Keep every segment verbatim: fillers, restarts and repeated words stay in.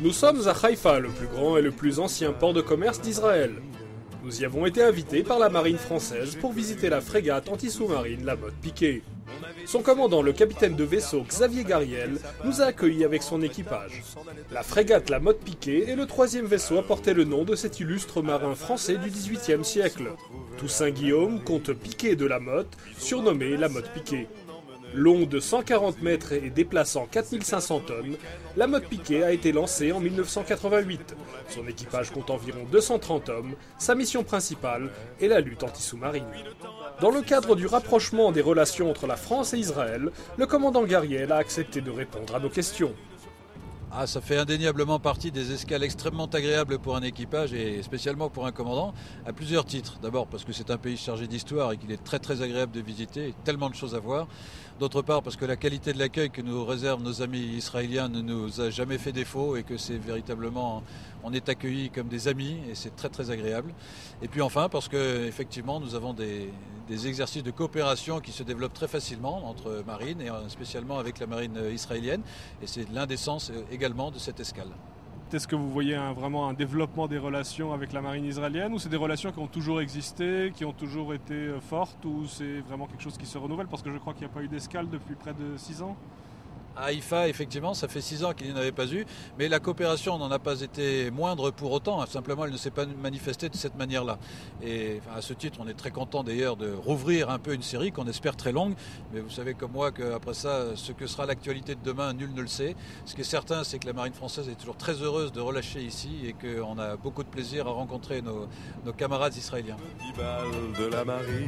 Nous sommes à Haïfa, le plus grand et le plus ancien port de commerce d'Israël. Nous y avons été invités par la marine française pour visiter la frégate anti-sous-marine La Motte Piquet. Son commandant, le capitaine de vaisseau Xavier Gariel, nous a accueillis avec son équipage. La frégate La Motte Piquet est le troisième vaisseau à porter le nom de cet illustre marin français du dix-huitième siècle. Toussaint Guillaume, comte Piquet de La Motte, surnommé La Motte Piquet. Long de cent quarante mètres et déplaçant quatre mille cinq cents tonnes, La Motte Piquet a été lancée en mille neuf cent quatre-vingt-huit. Son équipage compte environ deux cent trente hommes. Sa mission principale est la lutte anti-sous-marine. Dans le cadre du rapprochement des relations entre la France et Israël, le commandant Gariel a accepté de répondre à nos questions. Ah, ça fait indéniablement partie des escales extrêmement agréables pour un équipage et spécialement pour un commandant, à plusieurs titres. D'abord parce que c'est un pays chargé d'histoire et qu'il est très très agréable de visiter, et tellement de choses à voir. D'autre part parce que la qualité de l'accueil que nous réservent nos amis israéliens ne nous a jamais fait défaut et que c'est véritablement, on est accueillis comme des amis et c'est très très agréable. Et puis enfin parce que effectivement nous avons des, des exercices de coopération qui se développent très facilement entre marines et spécialement avec la marine israélienne et c'est l'un des sens également de cette escale. Est-ce que vous voyez un, vraiment un développement des relations avec la marine israélienne ou c'est des relations qui ont toujours existé, qui ont toujours été fortes ou c'est vraiment quelque chose qui se renouvelle parce que je crois qu'il n'y a pas eu d'escale depuis près de six ans? À Haïfa, effectivement, ça fait six ans qu'il n'y en avait pas eu, mais la coopération n'en a pas été moindre pour autant, simplement elle ne s'est pas manifestée de cette manière-là. Et enfin, à ce titre, on est très content d'ailleurs de rouvrir un peu une série qu'on espère très longue, mais vous savez comme moi qu'après ça, ce que sera l'actualité de demain, nul ne le sait. Ce qui est certain, c'est que la marine française est toujours très heureuse de relâcher ici et qu'on a beaucoup de plaisir à rencontrer nos, nos camarades israéliens. Petit bal de la marine,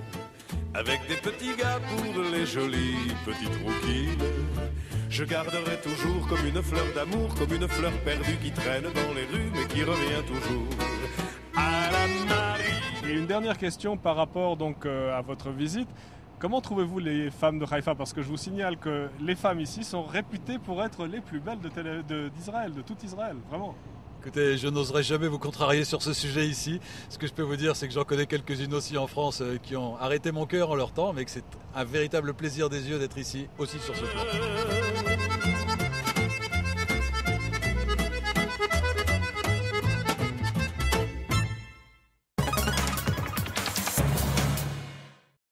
avec des petits gars pour les jolis petites rouquines. Je garderai toujours comme une fleur d'amour, comme une fleur perdue qui traîne dans les rues mais qui revient toujours à la marine. Et une dernière question par rapport donc euh, à votre visite. Comment trouvez-vous les femmes de Haïfa? Parce que je vous signale que les femmes ici sont réputées pour être les plus belles de télé, de, d'Israël, de tout Israël, vraiment. Écoutez, je n'oserais jamais vous contrarier sur ce sujet ici. Ce que je peux vous dire, c'est que j'en connais quelques-unes aussi en France qui ont arrêté mon cœur en leur temps, mais que c'est un véritable plaisir des yeux d'être ici, aussi sur ce plan.